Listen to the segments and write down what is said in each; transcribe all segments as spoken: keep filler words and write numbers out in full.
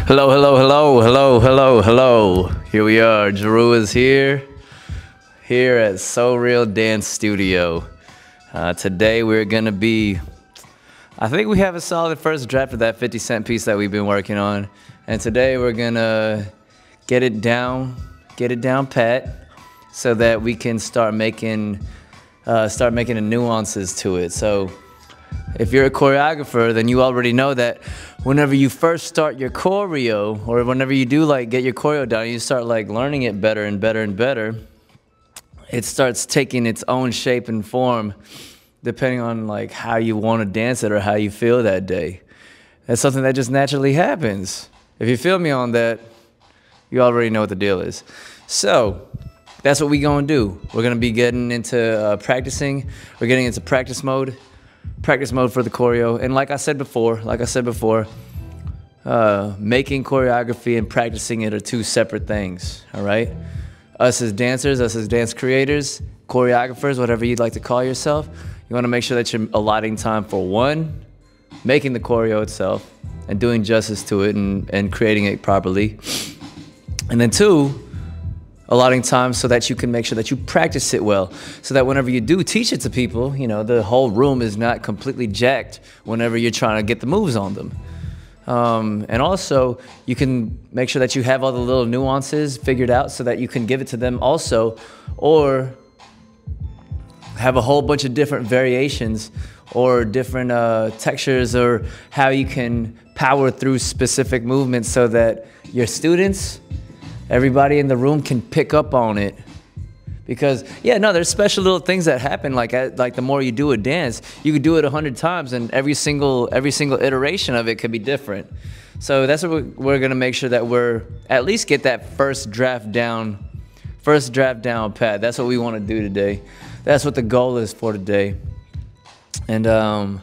Hello, hello, hello, hello, hello, hello. Here we are. Drew is here, here at So Real Dance Studio. Uh, today we're gonna be, I think we have a solid first draft of that fifty cent piece that we've been working on. And today we're gonna get it down, get it down pat, so that we can start making, uh, start making the nuances to it. So if you're a choreographer, then you already know that whenever you first start your choreo, or whenever you do like get your choreo down, you start like learning it better and better and better, it starts taking its own shape and form depending on like how you want to dance it or how you feel that day. That's something that just naturally happens. If you feel me on that, you already know what the deal is. So that's what we gonna do. We're gonna be getting into uh, practicing. We're getting into practice mode. Practice mode for the choreo. And like I said before, like I said before, uh, making choreography and practicing it are two separate things, all right? Us as dancers, us as dance creators, choreographers, whatever you'd like to call yourself, you wanna make sure that you're allotting time for one, making the choreo itself and doing justice to it and, and creating it properly. And then two, allotting time so that you can make sure that you practice it well, so that whenever you do teach it to people, you know, the whole room is not completely jacked whenever you're trying to get the moves on them. Um, and also, you can make sure that you have all the little nuances figured out so that you can give it to them also, or have a whole bunch of different variations or different uh, textures, or how you can power through specific movements so that your students, everybody in the room can pick up on it. Because, yeah, no, there's special little things that happen. Like, like the more you do a dance, you could do it a hundred times, and every single, every single iteration of it could be different. So that's what we're, we're gonna make sure that we're, at least get that first draft down, first draft down pat. That's what we wanna do today. That's what the goal is for today. And, um,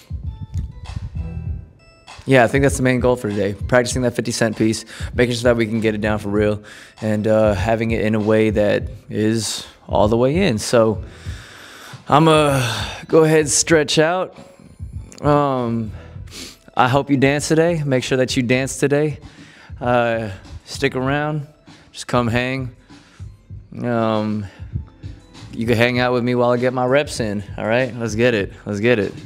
yeah, I think that's the main goal for today. Practicing that fifty cent piece, making sure that we can get it down for real, and uh, having it in a way that is all the way in. So I'm gonna go ahead and stretch out. Um, I hope you dance today. Make sure that you dance today. Uh, stick around. Just come hang. Um, you can hang out with me while I get my reps in. All right, let's get it. Let's get it.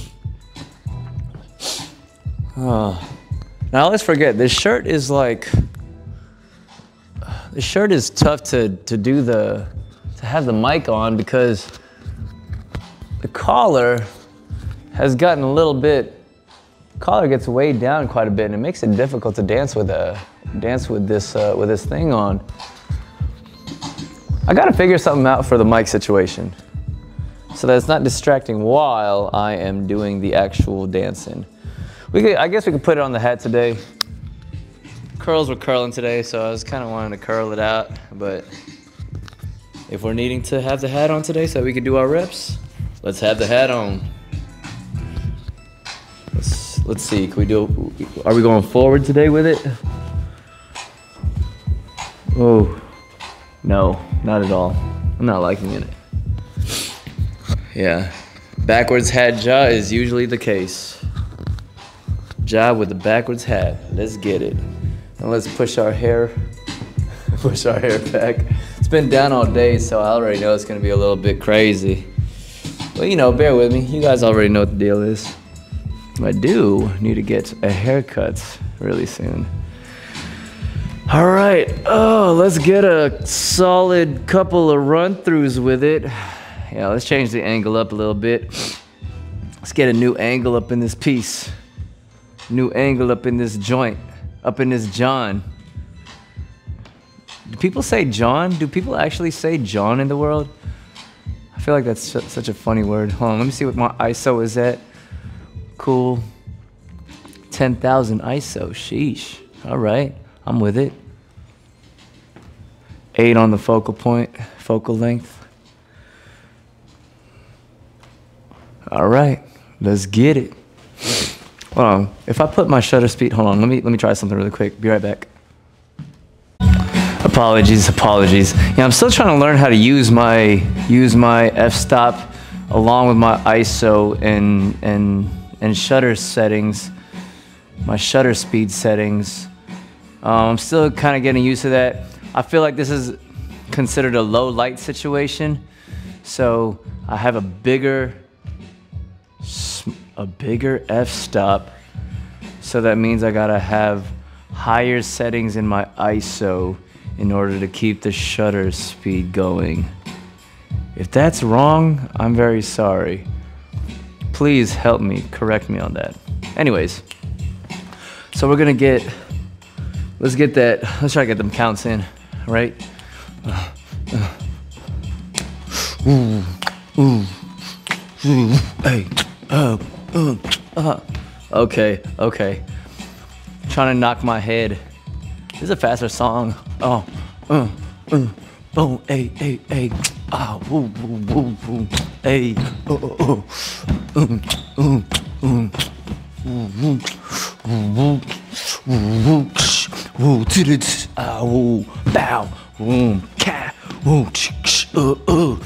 Oh. Now let's forget, this shirt is like, this shirt is tough to, to do the, to have the mic on, because the collar has gotten a little bit, collar gets weighed down quite a bit, and it makes it difficult to dance with a, dance with this, uh, with this thing on. I gotta figure something out for the mic situation, so that it's not distracting while I am doing the actual dancing. We could, I guess we could put it on the hat today. Curls were curling today, so I was kind of wanting to curl it out. But if we're needing to have the hat on today so we can do our reps, let's have the hat on. Let's, let's see, can we do, are we going forward today with it? Oh, no, not at all. I'm not liking it. Yeah, backwards hat jaw is usually the case. Job with the backwards hat. Let's get it. And let's push our hair, push our hair back. It's been down all day, so I already know it's gonna be a little bit crazy. But you know, bear with me. You guys already know what the deal is. I do need to get a haircut really soon. All right, oh, let's get a solid couple of run-throughs with it. Yeah, let's change the angle up a little bit. Let's get a new angle up in this piece. New angle up in this joint, up in this John. Do people say John? Do people actually say John in the world? I feel like that's such a funny word. Hold on, let me see what my I S O is at. Cool. ten thousand I S O, sheesh. All right, I'm with it. Eight on the focal point, focal length. All right, let's get it. Hold on, if I put my shutter speed, hold on, let me let me try something really quick. Be right back. Apologies, apologies. Yeah, I'm still trying to learn how to use my use my f-stop along with my I S O and and and shutter settings, my shutter speed settings Um, I'm still kind of getting used to that. I feel like this is considered a low light situation. So I have a bigger, a bigger f-stop. So that means I gotta have higher settings in my I S O in order to keep the shutter speed going. If that's wrong, I'm very sorry. Please help me, correct me on that. Anyways, so we're gonna get, let's get that, let's try to get them counts in, right? Uh, uh. Ooh, ooh, ooh, hey, uh, uh, uh. Okay, okay. Trying to knock my head. This is a faster song. Oh, uh, uh, boom, hey, hey, hey. Ah, woo, woo, woo, woo, hey, oh, oh, oh, um, um, um, woo, woo, woo, woo, woo, ah, woo, bow, woo, cat, woo, uh, uh,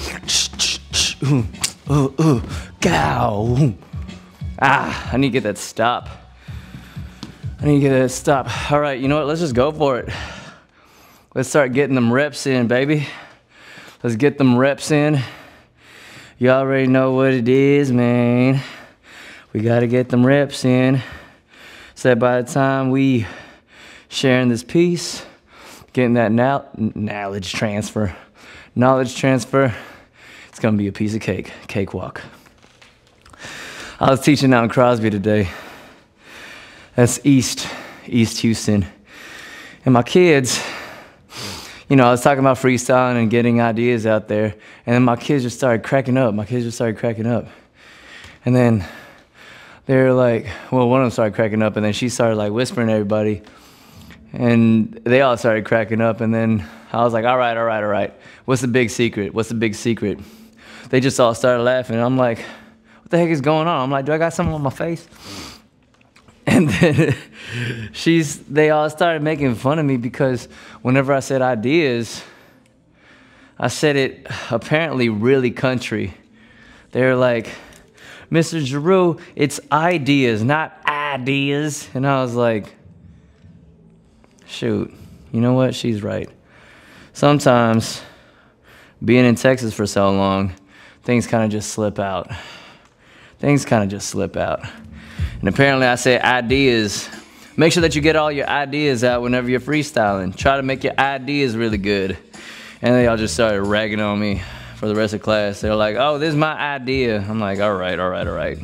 uh, uh, gow. Ah, I need to get that stop. I need to get that stop. All right, you know what? Let's just go for it. Let's start getting them reps in, baby. Let's get them reps in. You already know what it is, man. We gotta get them reps in. So that by the time we sharing this piece, getting that now knowledge transfer, knowledge transfer, it's gonna be a piece of cake, cakewalk. I was teaching out in Crosby today. That's East, East Houston. And my kids, you know, I was talking about freestyling and getting ideas out there, and then my kids just started cracking up. My kids just started cracking up. And then they're like, well, one of them started cracking up, and then she started like whispering to everybody. And they all started cracking up, and then I was like, all right, all right, all right. What's the big secret? What's the big secret? They just all started laughing. I'm like, what the heck is going on? I'm like, do I got something on my face? And then she's, they all started making fun of me because whenever I said ideas, I said it apparently really country. They're like, Mister Giroux, it's ideas, not ideas. And I was like, shoot, you know what? She's right. Sometimes being in Texas for so long, things kind of just slip out. Things kind of just slip out. And apparently I said ideas. Make sure that you get all your ideas out whenever you're freestyling. Try to make your ideas really good. And they all just started ragging on me for the rest of class. They're like, oh, this is my idea. I'm like, all right, all right, all right.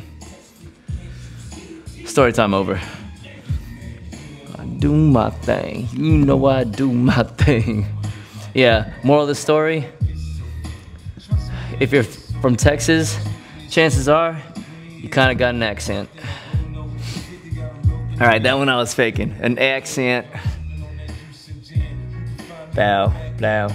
Story time over. I do my thing. You know I do my thing. Yeah, moral of the story. If you're from Texas, chances are you kind of got an accent. All right, that one I was faking. An accent. Bow, bow.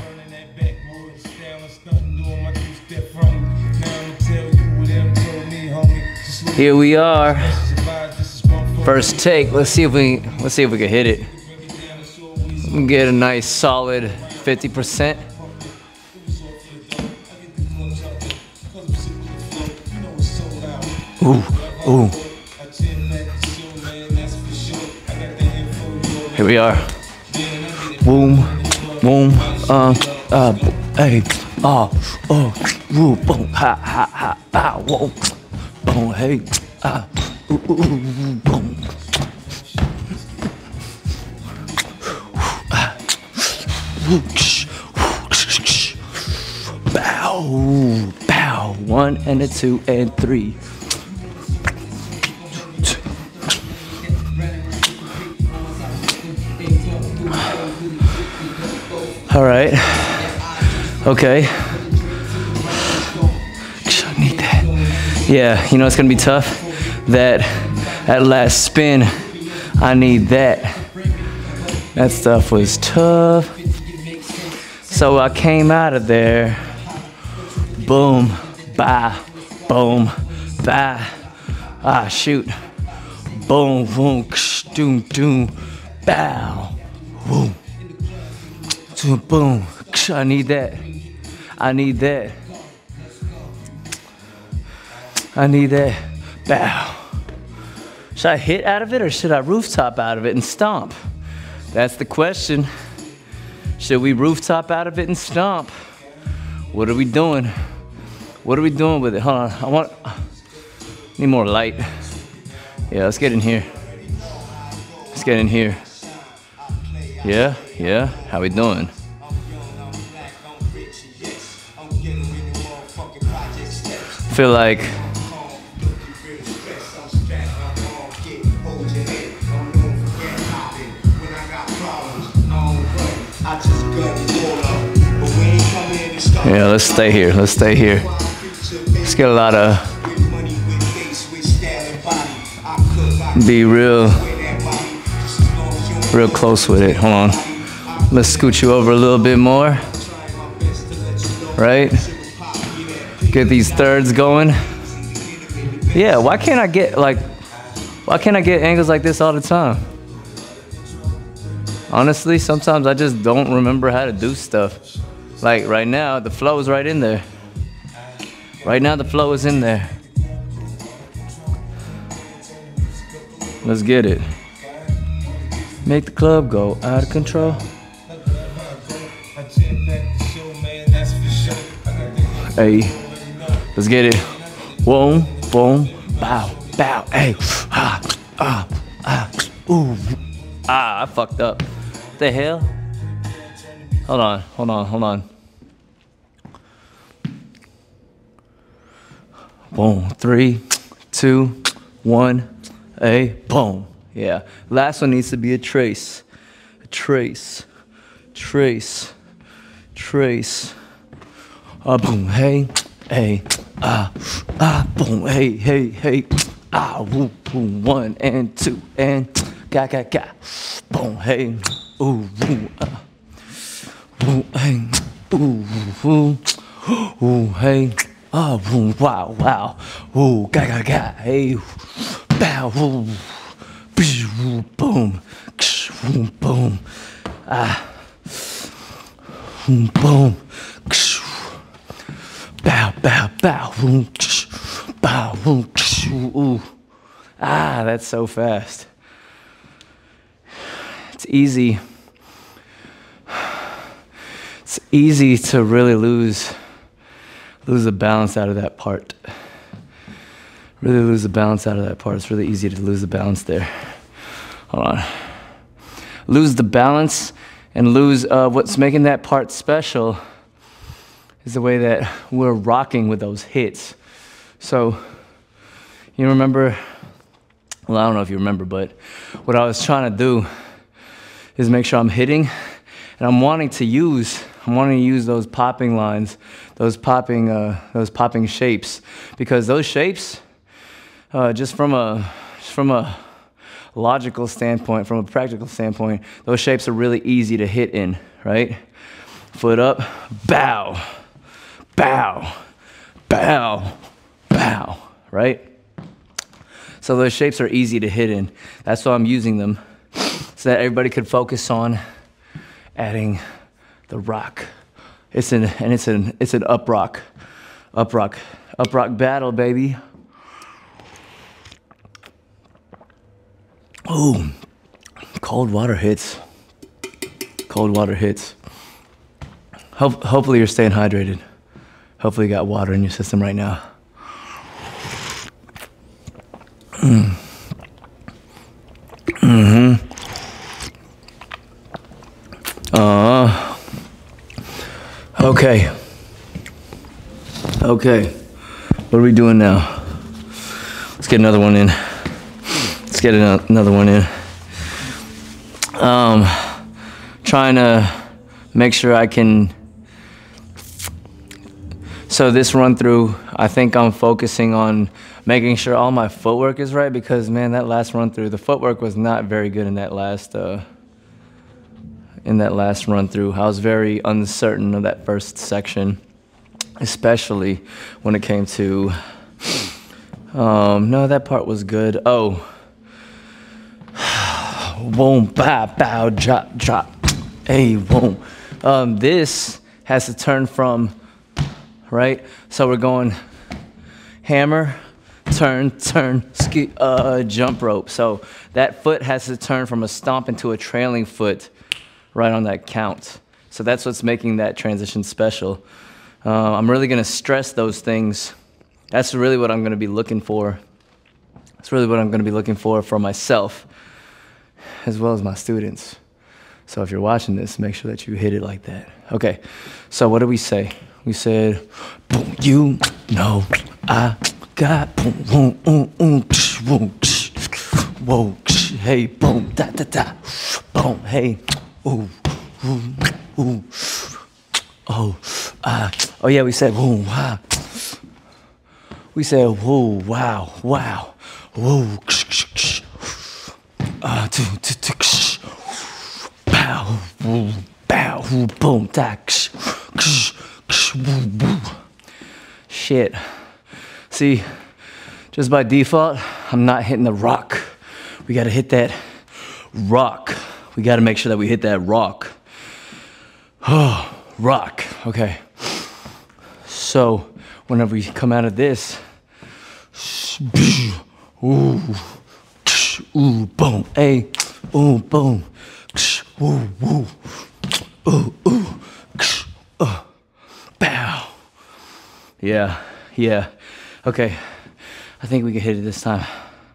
Here we are. First take. Let's see if we let's see if we can hit it. We can get a nice solid fifty percent. Ooh, ooh. Here we are. Boom, boom, uh, uh, hey, ah, oh, woo, boom, ha, ha, ha, ah, whoa, boom, hey, ah, ooh, ooh, ooh, boom. Bow, bow, one and a two and three. All right. Okay. I need that. Yeah, you know it's gonna be tough. That that last spin, I need that. That stuff was tough. So I came out of there. Boom, bah, boom, bah. Ah, shoot. Boom, boom, ksh, doom, doom, bow, boom. Boom, I need that. I need that. I need that. Bow. Should I hit out of it or should I rooftop out of it and stomp? That's the question. Should we rooftop out of it and stomp? What are we doing? What are we doing with it? Hold on, I want, need more light. Yeah, let's get in here. Let's get in here. Yeah, yeah, how we doing? Feel like yeah, let's stay here. Let's stay here. Let's get a lot of be real real close with it. Hold on. Let's scoot you over a little bit more. Right? Get these thirds going. Yeah, why can't I get like why can't I get angles like this all the time? Honestly, sometimes I just don't remember how to do stuff. Like right now, the flow is right in there. Right now, the flow is in there. Let's get it. Make the club go out of control. Hey, let's get it. Boom, boom, bow, bow, hey, ah, ah, ah, ooh, ah, I fucked up. What the hell? Hold on, hold on, hold on. Boom, three, two, one, hey, boom. Yeah, last one needs to be a trace. A trace, trace, trace. Ah, boom, hey, hey, ah, ah, boom, hey, hey, hey, ah, woo, boom, one and two and ga, ga, ga, boom, hey, ooh, woo, ah, boom, hey, ooh, woo, ooh, hey, ah, boom, wow, wow, ooh, ga, ga, ga, hey, bow, woo, boom, boom, boom, ah, boom, boom. Bow, bow, bow, boom, bow, boom, ooh. Ah, that's so fast. It's easy. It's easy to really lose, lose the balance out of that part. Really lose the balance out of that part. It's really easy to lose the balance there. Hold on. Lose the balance and lose uh, what's making that part special is the way that we're rocking with those hits. So, you remember, well, I don't know if you remember, but what I was trying to do is make sure I'm hitting, and I'm wanting to use, I'm wanting to use those popping lines, those popping, uh, those popping shapes, because those shapes, uh, just from a, just from a logical standpoint, from a practical standpoint, those shapes are really easy to hit in, right? Foot up, bow. Bow, bow, bow, right? So those shapes are easy to hit in. That's why I'm using them, so that everybody could focus on adding the rock. It's an and it's an it's an up rock, up rock, up rock battle, baby. Ooh, cold water hits. Cold water hits. Ho- hopefully you're staying hydrated. Hopefully you got water in your system right now. Mm. Mm-hmm. Uh, okay. Okay. What are we doing now? Let's get another one in. Let's get another one in. Um, trying to make sure I can. So this run through, I think I'm focusing on making sure all my footwork is right, because man, that last run through, the footwork was not very good in that last uh, in that last run through. I was very uncertain of that first section, especially when it came to. Um, no, that part was good. Oh, boom, bow, bow, drop, drop, hey, boom. Um, this has to turn from. Right? So we're going hammer, turn, turn, ski, uh, jump rope. So that foot has to turn from a stomp into a trailing foot right on that count. So that's what's making that transition special. Uh, I'm really gonna stress those things. That's really what I'm gonna be looking for. That's really what I'm gonna be looking for for myself, as well as my students. So if you're watching this, make sure that you hit it like that. Okay, so what did we say? We said, boom, you know I got boom, boom, boom, boom, boom, whoa, hey, boom, da, da, da, boom, hey, ooh, ooh, ooh, oh, ah, oh yeah, we said, whoa, wow. We said, whoa, wow, wow, whoa, ah, two, two, two, bow, bow, boom, tack, shit. See, just by default, I'm not hitting the rock. We gotta hit that rock. We gotta make sure that we hit that rock. Oh, rock, okay. So, whenever we come out of this, ooh, ooh, boom, hey, ooh, boom, ooh, ooh, ooh, ooh, uh, bow. Yeah, yeah. Okay, I think we can hit it this time.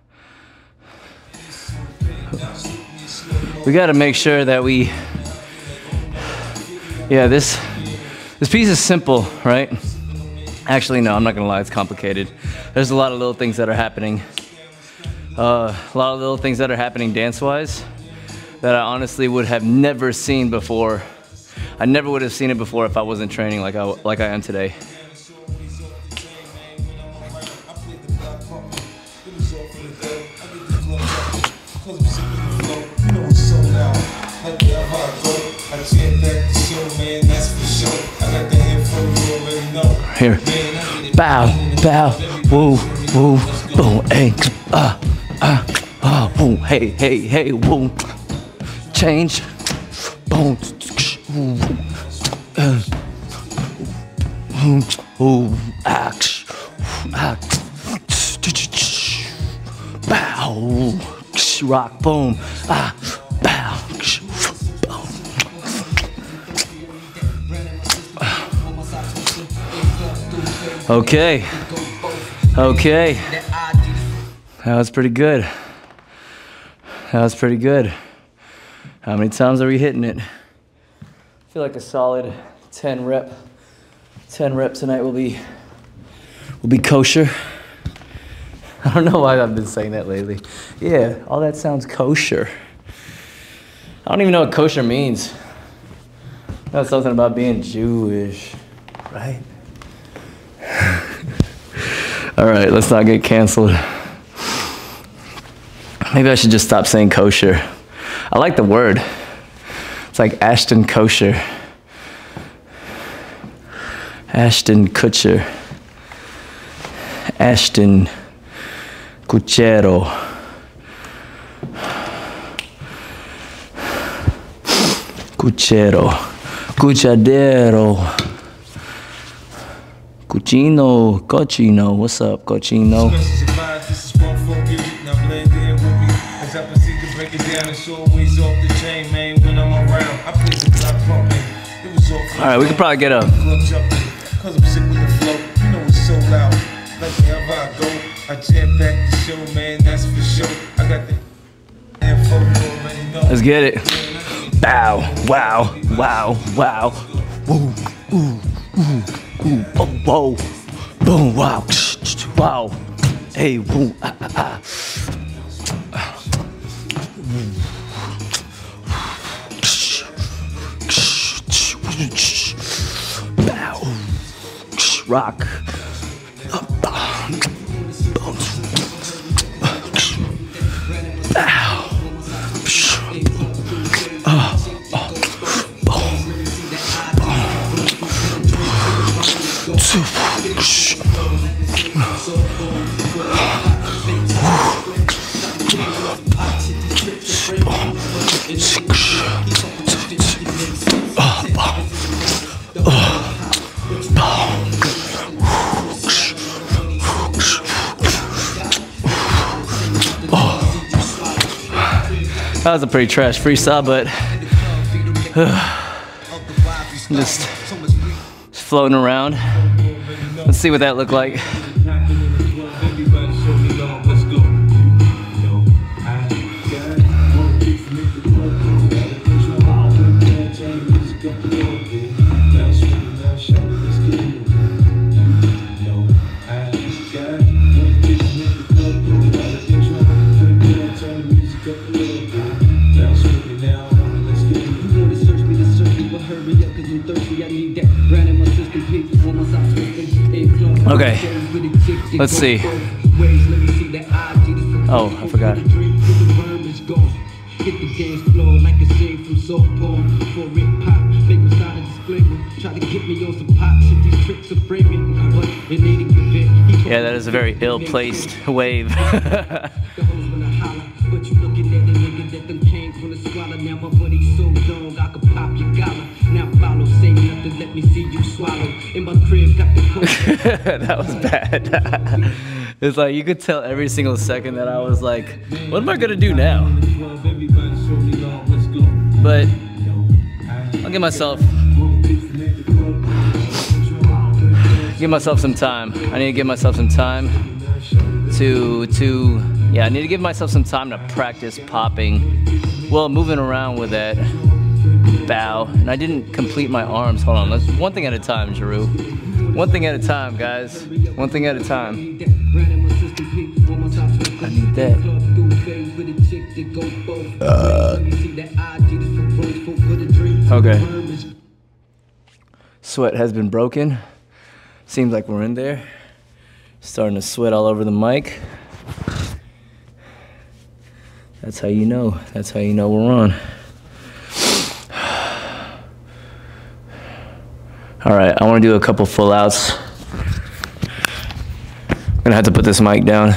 We gotta make sure that we, yeah, this, this piece is simple, right? Actually, no, I'm not gonna lie, it's complicated. There's a lot of little things that are happening. Uh, a lot of little things that are happening dance-wise that I honestly would have never seen before. I never would have seen it before if I wasn't training like I, like I am today. Here, bow, bow, woo, woo, boom, hey, ah, ah, ah, boom, hey, hey, hey, woo, change, boom, uh, ooh, ah, ah, bow, rock, boom, ah, bow, boom. Okay, okay, that was pretty good. That was pretty good. How many times are we hitting it? I feel like a solid ten rep, ten reps tonight will be, will be kosher. I don't know why I've been saying that lately. Yeah, all that sounds kosher. I don't even know what kosher means. That's something about being Jewish, right? All right, let's not get canceled. Maybe I should just stop saying kosher. I like the word. It's like Ashton Kosher. Ashton Kutcher. Ashton Cuchero. Cuchero. Cuchadero. Cucino, cochino, what's up, cochino? All right, we could probably get a. Let's get it. Bow, wow, wow, wow. Woo, ooh, ooh. Ooh, boom, whoa, boom, wow, wow, hey, woo, ah, ah, ah. Bow, rock, bow, was a pretty trash freestyle, but just, just floating around. Let's see what that looked like. Okay, let's see. Oh, I forgot. Yeah, that is a very ill-placed wave. That was bad. It's like you could tell every single second that I was like, what am I gonna do now? But I'll give myself give myself some time. I need to give myself some time to to yeah, I need to give myself some time to practice popping. Well, moving around with that bow. And I didn't complete my arms. Hold on, let's one thing at a time, Jeru. One thing at a time, guys. One thing at a time. I need that. Uh. Okay. Sweat has been broken. Seems like we're in there. Starting to sweat all over the mic. That's how you know. That's how you know we're on. All right, I want to do a couple full outs. I'm gonna have to put this mic down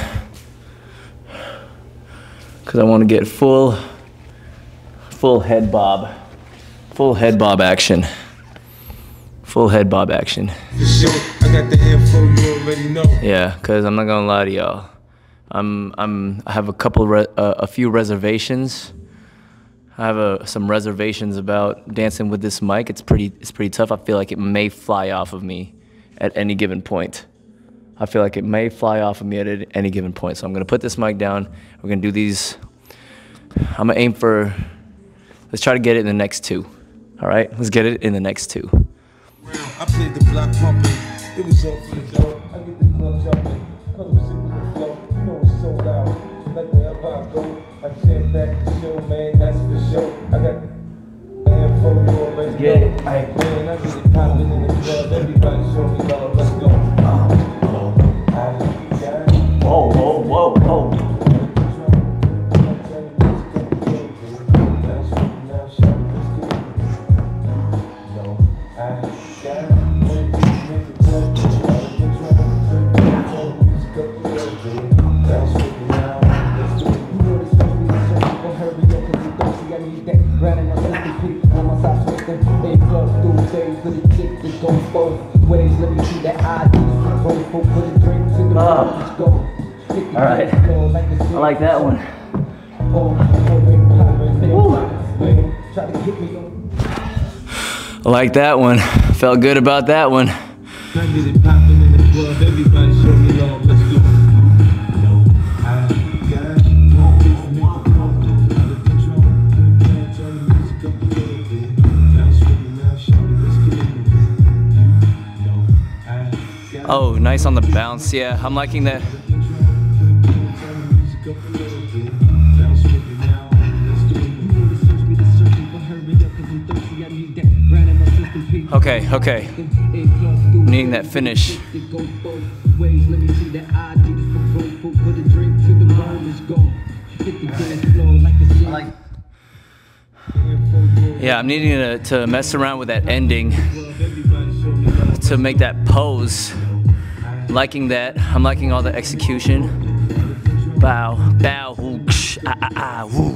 because I want to get full, full head bob, full head bob action, full head bob action. Yeah, because I'm not gonna lie to y'all. I'm, I'm, I have a couple, re uh, a few reservations. I have a, some reservations about dancing with this mic. It's pretty, it's pretty tough. I feel like it may fly off of me at any given point. I feel like it may fly off of me at any given point. So I'm gonna put this mic down. We're gonna do these. I'm gonna aim for, let's try to get it in the next two. All right, let's get it in the next two. I played the block pumping. It was all for the dough. I get the club jumping. Cause I'm sick with the flow. You know it's so loud. Like wherever I go, I stand back to show, man. That's for sure. I got the info, you already get know. it. I Man, I get it popping in the club. Everybody show me love. Let's go. Whoa, whoa, whoa, whoa. All right, I like that one. Woo. I like that one. Felt good about that one. Oh, nice on the bounce. Yeah, I'm liking that. Okay, okay. Needing that finish. Yeah, I'm needing to, to mess around with that ending to make that pose. Liking that. I'm liking all the execution. Bow, bow, whoo, ksh, ah, ah, ah, woo.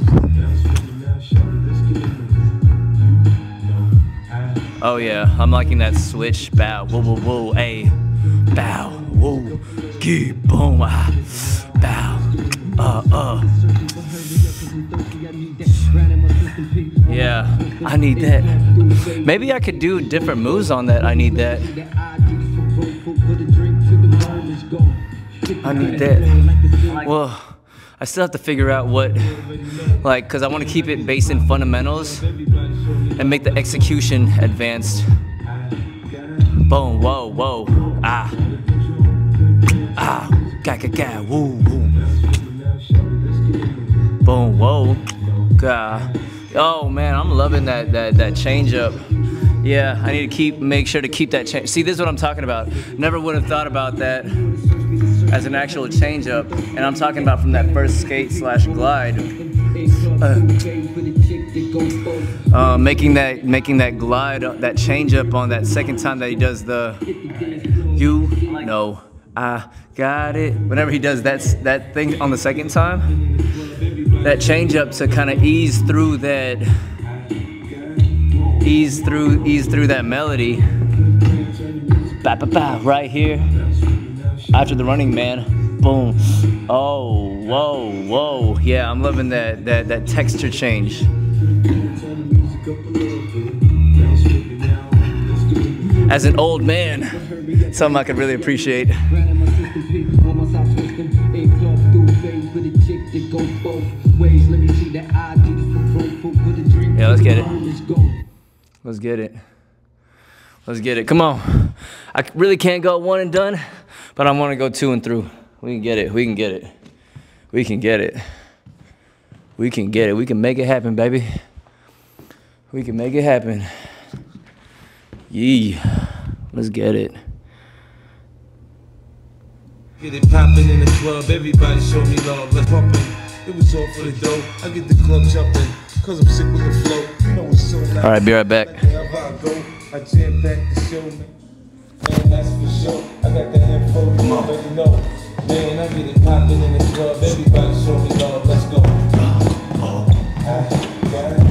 Oh yeah, I'm liking that switch. Bow, whoa, whoa, whoa, ay. Bow, whoa, gee, boom, ah. Bow, uh, uh. Yeah, I need that. Maybe I could do different moves on that. I need that. I need that. Well, I still have to figure out what, like, because I want to keep it based in fundamentals and make the execution advanced. Boom, whoa, whoa, ah, ah, ga, ga, ga, woo, woo. Boom, whoa, ga. Oh man, I'm loving that that that change up. Yeah, I need to keep make sure to keep that change. See, this is what I'm talking about. Never would have thought about that as an actual change up, and I'm talking about from that first skate slash glide. Uh, uh, making that making that glide, that change up on that second time that he does the, you know, I got it. Whenever he does that that thing on the second time, that change up to kind of ease through that, ease through ease through that melody. Ba ba ba, right here after the Running Man. Boom. Oh, whoa, whoa. Yeah, I'm loving that that that texture change. As an old man, something I could really appreciate. Yeah, let's get it. Let's get it. Let's get it. Come on. I really can't go one and done, but I want to go two and through. We can get it. We can get it. We can get it. We can get it. We can make it happen, baby. We can make it happen. Yee. Let's get it. Get it poppin' in the club, everybody show me love, let's pumpin'. It was all for the dough, I get the club jumpin', cause I'm sick with the flow. You know it's so nice. All right, be right back. I jam back the show, man. Man, that's for sure. I got the info, you already know. Man, I get it poppin' in the club, everybody show me love, let's go. I got it.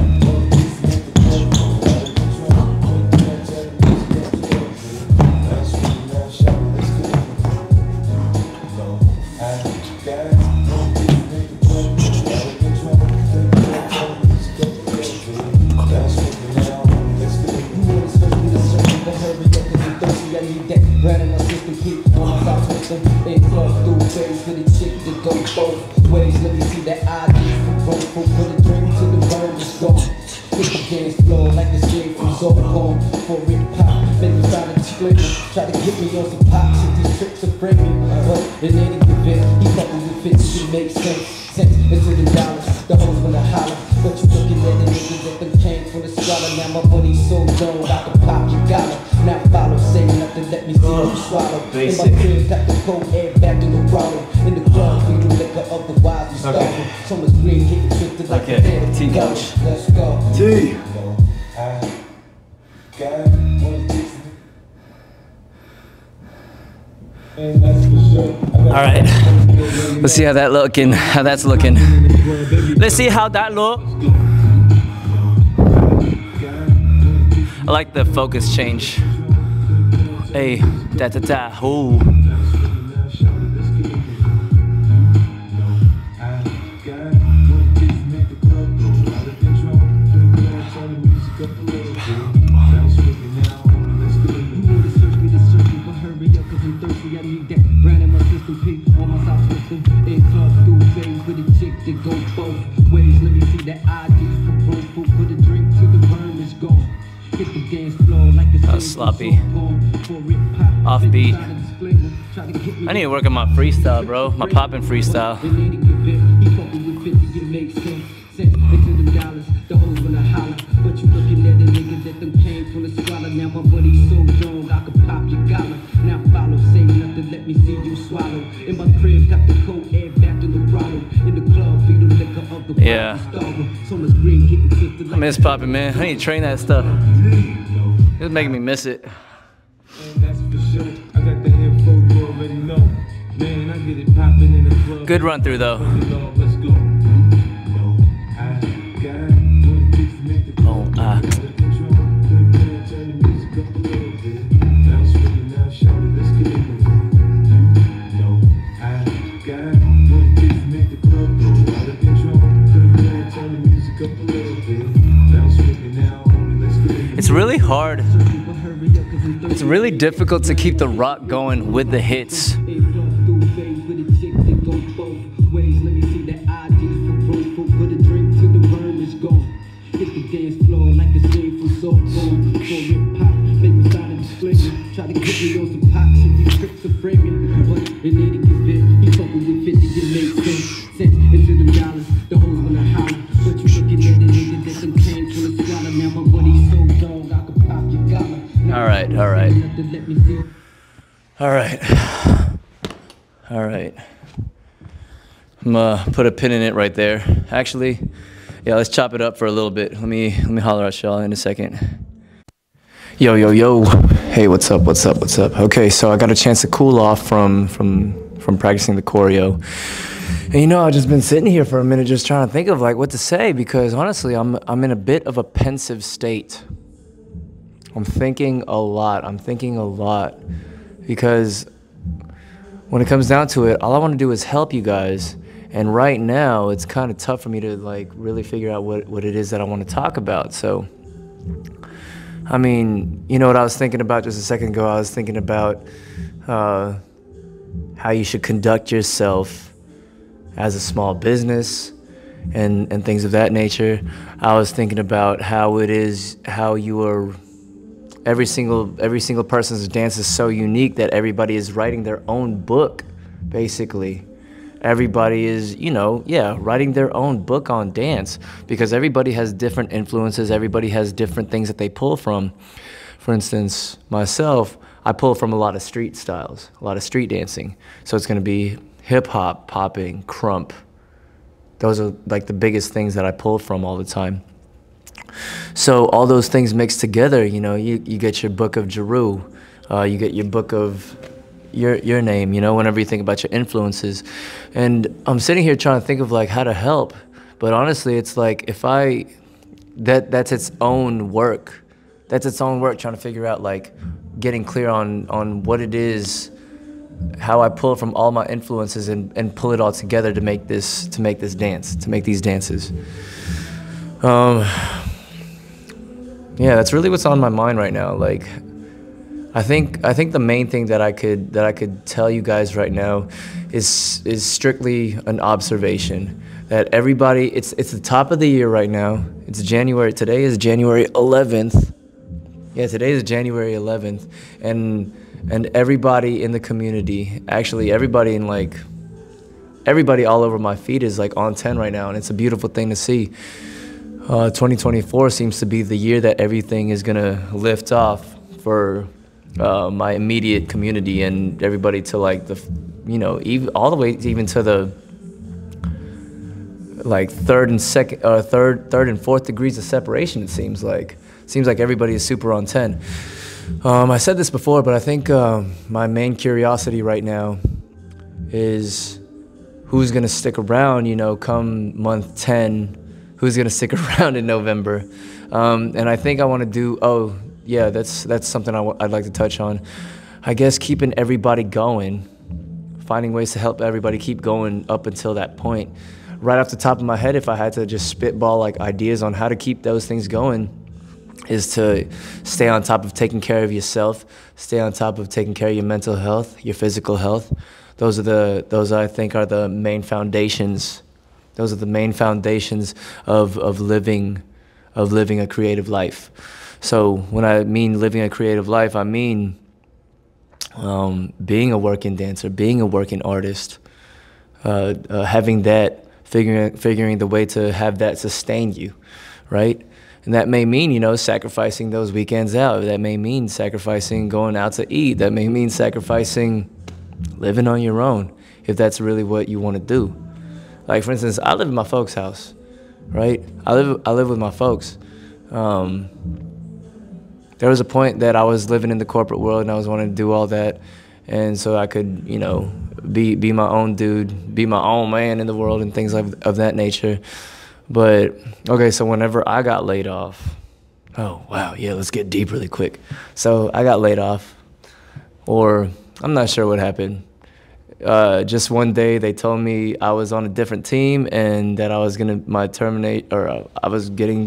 Try to get me on some pop shit, these tricks are bring me. But in any event, he fucking with fifty, it makes sense. Sense into the dollars, the hoes wanna holler. But you looking at the niggas that them came from the squalor. Now my buddy's so dumb, got the pop, you got it. Now follow, say nothing, let me see you swallow. Basic. In my crib, got the cold air back to the throttle. In the club, we the liquor of the wild, we starve. Okay. So much green, getting twisted like Okay, a fan. T coach. Let's go. T. I got it. All right, let's see how that looking, how that's looking. Let's see how that look. I like the focus change. Hey, da da da, ooh. That was sloppy. Offbeat. I need to work on my freestyle, bro. My poppin' freestyle. Yeah. I miss popping, man. I need to train that stuff. It's making me miss it. Good run through though. Oh, ah. Bounce it's really hard. It's really difficult to keep the rock going with the hits. All right, all right. All right. All right. I'm gonna put a pin in it right there. Actually, yeah, let's chop it up for a little bit. Let me let me holler at y'all in a second. Yo, yo, yo. Hey, what's up? What's up? What's up? Okay, so I got a chance to cool off from from from practicing the choreo. And you know, I've just been sitting here for a minute just trying to think of like what to say, because honestly, I'm I'm in a bit of a pensive state. I'm thinking a lot. I'm thinking a lot because when it comes down to it, all I want to do is help you guys. And right now, it's kind of tough for me to like really figure out what, what it is that I want to talk about. So, I mean, you know what I was thinking about just a second ago? I was thinking about uh, how you should conduct yourself as a small business and, and things of that nature. I was thinking about how it is, how you are... Every single every single person's dance is so unique that everybody is writing their own book, basically. Everybody is, you know, yeah, writing their own book on dance because everybody has different influences. Everybody has different things that they pull from. For instance, myself, I pull from a lot of street styles, a lot of street dancing. So it's going to be hip hop, popping, crump. Those are like the biggest things that I pull from all the time. So all those things mixed together, you know, you, you get your book of Jeru, uh, you get your book of your your name, you know, whenever you think about your influences. And I'm sitting here trying to think of like how to help, but honestly, it's like if I, that that's its own work. That's its own work trying to figure out like getting clear on, on what it is, how I pull from all my influences and, and pull it all together to make this, to make this dance, to make these dances. Um, Yeah, that's really what's on my mind right now. Like, I think I think the main thing that I could that I could tell you guys right now is is strictly an observation that everybody. It's it's the top of the year right now. It's January. Today is January eleventh. Yeah, today is January eleventh, and and everybody in the community, actually everybody in like everybody all over my feed is like on ten right now, and it's a beautiful thing to see. Uh, twenty twenty-four seems to be the year that everything is gonna lift off for uh, my immediate community and everybody to like the, you know, even all the way to even to the like third and second, uh, third, third and fourth degrees of separation. It seems like, it seems like everybody is super on ten. Um, I said this before, but I think uh, my main curiosity right now is who's gonna stick around, you know, come month ten. Who's gonna stick around in November? Um, and I think I want to do. Oh, yeah, that's that's something I w I'd like to touch on. I guess keeping everybody going, finding ways to help everybody keep going up until that point. Right off the top of my head, if I had to just spitball like ideas on how to keep those things going, is to stay on top of taking care of yourself, stay on top of taking care of your mental health, your physical health. Those are the those I think are the main foundations. Those are the main foundations of, of living of living a creative life. So when I mean living a creative life, I mean um, being a working dancer, being a working artist, uh, uh, having that, figuring, figuring the way to have that sustain you, right? And that may mean, you know, sacrificing those weekends out. That may mean sacrificing going out to eat. That may mean sacrificing living on your own, if that's really what you want to do. Like, for instance, I live in my folks' house, right? I live I live with my folks. Um, there was a point that I was living in the corporate world and I was wanting to do all that, and so I could, you know, be be my own dude, be my own man in the world and things like of that nature. But okay, so whenever I got laid off, oh wow, yeah, let's get deep really quick. So I got laid off, or I'm not sure what happened. Uh, just one day they told me I was on a different team and that I was gonna my terminate or uh, I was getting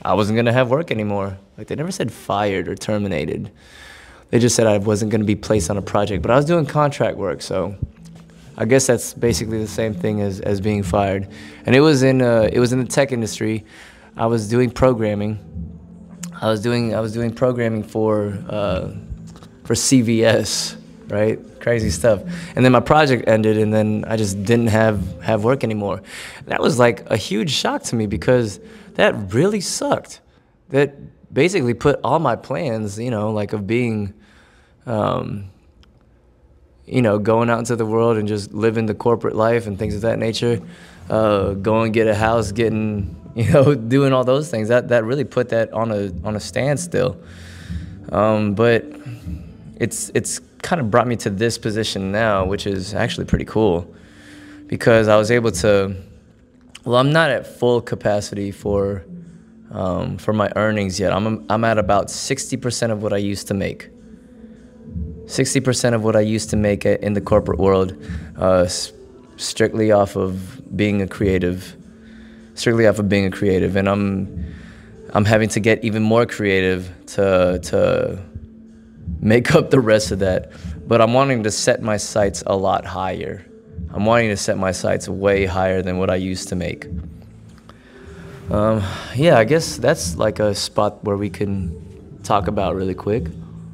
I wasn't gonna have work anymore. Like they never said fired or terminated. They just said I wasn't gonna be placed on a project, but I was doing contract work, so I guess that's basically the same thing as, as being fired. And it was in uh, it was in the tech industry. I was doing programming. I was doing I was doing programming for uh, for C V S, right? Crazy stuff. And then my project ended, and then I just didn't have have work anymore. That was like a huge shock to me because that really sucked. That basically put all my plans, you know, like of being, um, you know, going out into the world and just living the corporate life and things of that nature, uh, going get a house, getting, you know, doing all those things. That that really put that on a on a standstill. Um, but it's it's kind of brought me to this position now, which is actually pretty cool, because I was able to. Well, I'm not at full capacity for um, for my earnings yet. I'm I'm at about sixty percent of what I used to make. sixty percent of what I used to make in the corporate world, uh, strictly off of being a creative, strictly off of being a creative, and I'm I'm having to get even more creative to to make up the rest of that. But I'm wanting to set my sights a lot higher. I'm wanting to set my sights way higher than what I used to make. Um, yeah, I guess that's like a spot where we can talk about really quick.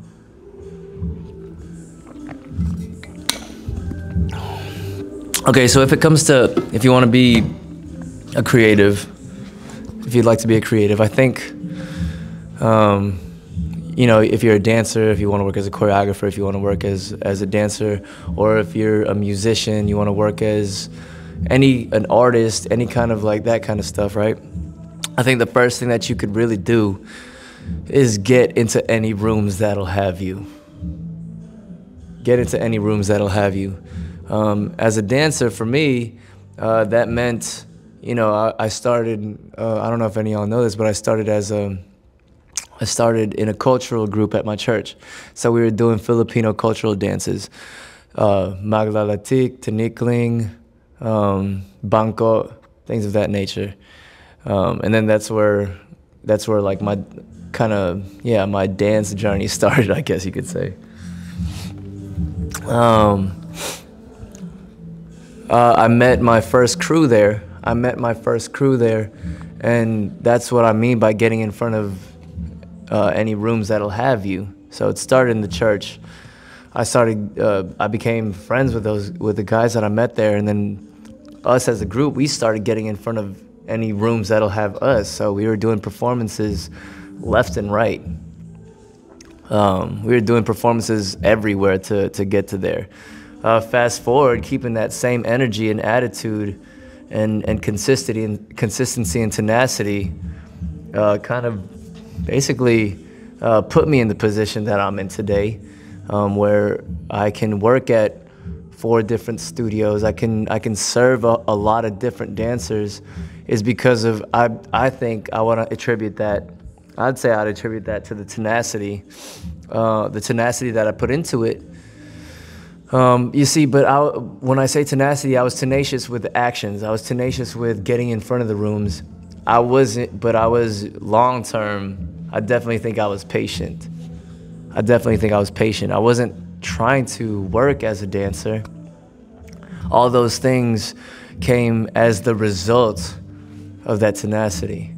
Okay, so if it comes to, if you want to be a creative, if you'd like to be a creative, I think, um, you know, if you're a dancer, if you want to work as a choreographer, if you want to work as, as a dancer, or if you're a musician, you want to work as any, an artist, any kind of like that kind of stuff, right? I think the first thing that you could really do is get into any rooms that'll have you. Get into any rooms that'll have you. Um, as a dancer, for me, uh, that meant, you know, I, I started, uh, I don't know if any of y'all know this, but I started as a, I started in a cultural group at my church. So we were doing Filipino cultural dances, uh, Maglalatik, Tinikling, um, Bangko, things of that nature. Um, and then that's where, that's where like my kind of, yeah, my dance journey started, I guess you could say. Um, uh, I met my first crew there. I met my first crew there, and that's what I mean by getting in front of Uh, any rooms that'll have you. So it started in the church. I started, uh, I became friends with those, with the guys that I met there, and then us as a group, we started getting in front of any rooms that'll have us. So we were doing performances left and right. Um, we were doing performances everywhere to, to get to there. Uh, fast forward, keeping that same energy and attitude and, and consistency and consistency and tenacity, uh, kind of basically uh, put me in the position that I'm in today, um, where I can work at four different studios. I can I can serve a, a lot of different dancers, is because of I I think I want to attribute that. I'd say I'd attribute that to the tenacity, uh, the tenacity that I put into it. Um, you see, but I, when I say tenacity, I was tenacious with the actions. I was tenacious with getting in front of the rooms. I wasn't, but I was long term. I definitely think I was patient. I definitely think I was patient. I wasn't trying to work as a dancer. All those things came as the result of that tenacity.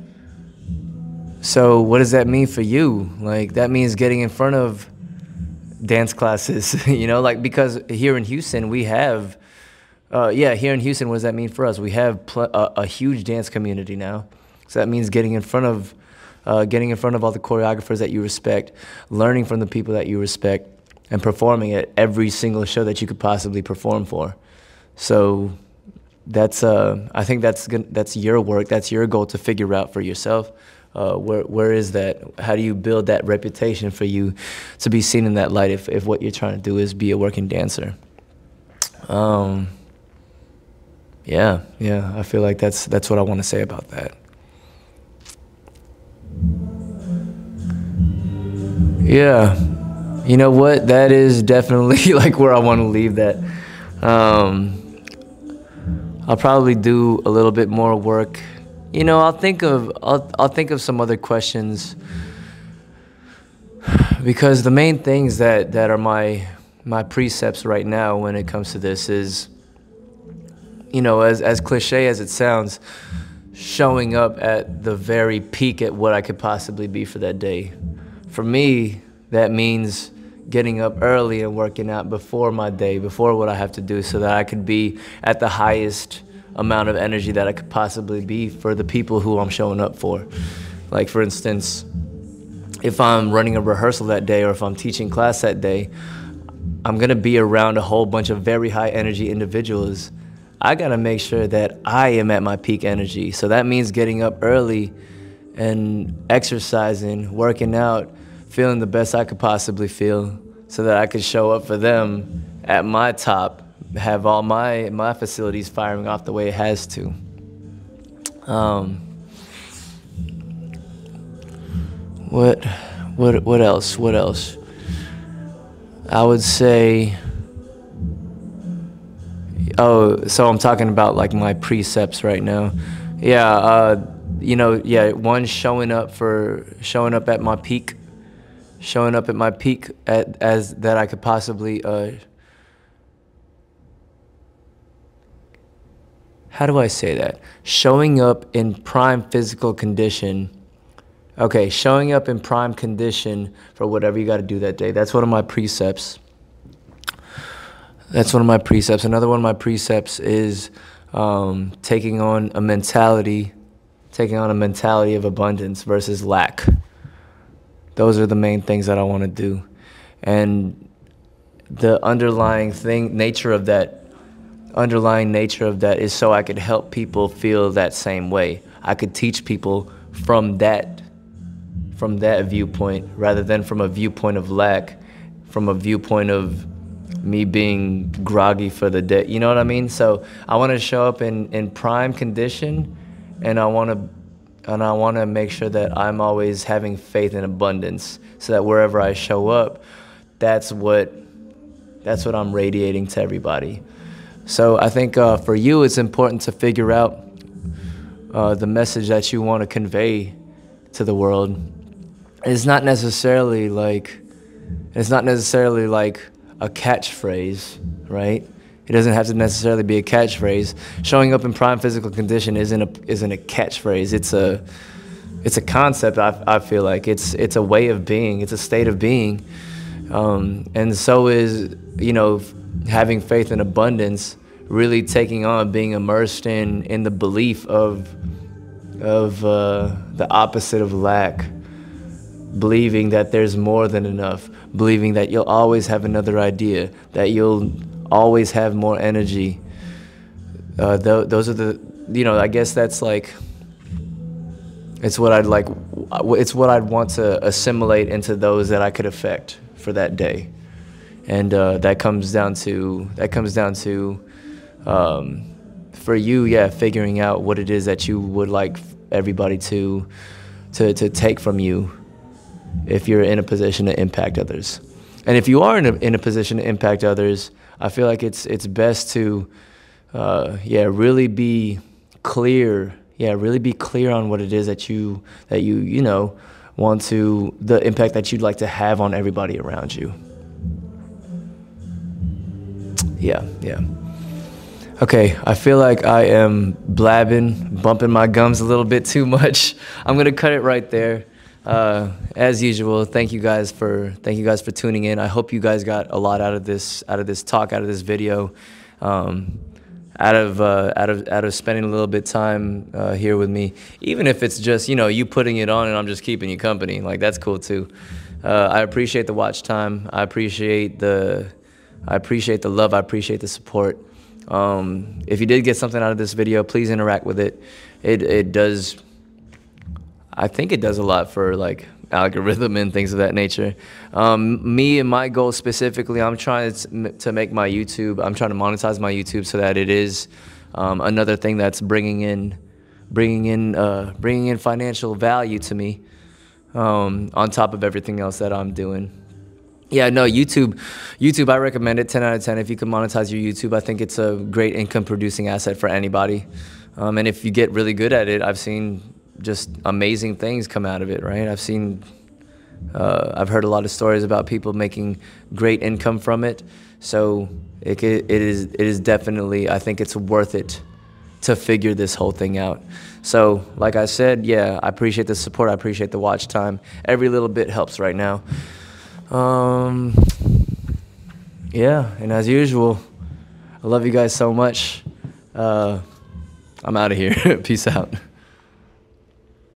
So what does that mean for you? Like, that means getting in front of dance classes, you know, like, because here in Houston, we have, uh, yeah, here in Houston, what does that mean for us? We have pl a, a huge dance community now. So that means getting in front of Uh, getting in front of all the choreographers that you respect, learning from the people that you respect, and performing at every single show that you could possibly perform for. So that's, uh, I think that's that's your work, that's your goal to figure out for yourself. Uh, where where is that? How do you build that reputation for you to be seen in that light if, if what you're trying to do is be a working dancer? Um, yeah, yeah, I feel like that's that's what I want to say about that. Yeah, you know what? That is definitely like where I want to leave that. Um, I'll probably do a little bit more work You know, I'll think of I'll I'll think of some other questions, because the main things that that are my my precepts right now when it comes to this is, you know, as as cliche as it sounds, showing up at the very peak at what I could possibly be for that day. For me, that means getting up early and working out before my day, before what I have to do, so that I could be at the highest amount of energy that I could possibly be for the people who I'm showing up for. Like, for instance, if I'm running a rehearsal that day or if I'm teaching class that day, I'm gonna be around a whole bunch of very high energy individuals. I gotta make sure that I am at my peak energy. So that means getting up early and exercising, working out, feeling the best I could possibly feel, so that I could show up for them at my top, have all my my facilities firing off the way it has to. Um, what what what else? What else? I would say, oh, so I'm talking about like my precepts right now. Yeah, uh, you know, yeah, one, showing up for showing up at my peak, showing up at my peak at as that I could possibly. Uh, how do I say that? Showing up in prime physical condition. Okay, showing up in prime condition for whatever you got to do that day. That's one of my precepts. That's one of my precepts. Another one of my precepts is um, taking on a mentality, taking on a mentality of abundance versus lack. Those are the main things that I want to do. And the underlying thing, nature of that, underlying nature of that is so I could help people feel that same way. I could teach people from that, from that viewpoint, rather than from a viewpoint of lack, from a viewpoint of me being groggy for the day. You know what I mean? So I want to show up in, in prime condition, and I want to and I want to make sure that I'm always having faith in abundance, so that wherever I show up, that's what that's what I'm radiating to everybody. So I think uh, for you, it's important to figure out uh, the message that you want to convey to the world. It's not necessarily like it's not necessarily like a catchphrase, right? It doesn't have to necessarily be a catchphrase. Showing up in prime physical condition isn't a isn't a catchphrase. It's a it's a concept. I I feel like it's it's a way of being. It's a state of being, um, and so is, you know, having faith in abundance. Really taking on being immersed in in the belief of of uh, the opposite of lack. Believing that there's more than enough, believing that you'll always have another idea, that you'll always have more energy. Uh, th those are the, you know, I guess that's like, it's what I'd like, it's what I'd want to assimilate into those that I could affect for that day. And uh, that comes down to, that comes down to, um, for you, yeah, figuring out what it is that you would like everybody to, to, to take from you, if you're in a position to impact others. And if you are in a, in a position to impact others, I feel like it's it's best to, uh, yeah, really be clear. Yeah, really be clear on what it is that you that you you know want to, the impact that you'd like to have on everybody around you. Yeah, yeah. Okay, I feel like I am blabbing, bumping my gums a little bit too much. I'm gonna cut it right there. Uh, as usual, thank you guys for thank you guys for tuning in. I hope you guys got a lot out of this out of this talk, out of this video, um, out of uh, out of out of spending a little bit time uh, here with me. Even if it's just, you know, you putting it on and I'm just keeping you company, like, that's cool too. Uh, I appreciate the watch time. I appreciate the I appreciate the love. I appreciate the support. Um, if you did get something out of this video, please interact with it. It it does. I think it does a lot for like algorithm and things of that nature. Um, me and my goal specifically, I'm trying to, to make my YouTube, I'm trying to monetize my YouTube so that it is um, another thing that's bringing in, bringing in, uh, bringing in financial value to me, um, on top of everything else that I'm doing. Yeah, no, YouTube, YouTube, I recommend it, ten out of ten. If you can monetize your YouTube, I think it's a great income producing asset for anybody. Um, and if you get really good at it, I've seen just amazing things come out of it, right? I've seen, uh, I've heard a lot of stories about people making great income from it. So it, it is, it is definitely, I think it's worth it to figure this whole thing out. So like I said, yeah, I appreciate the support. I appreciate the watch time. Every little bit helps right now. Um, yeah, and as usual, I love you guys so much. Uh, I'm out of here. Peace out.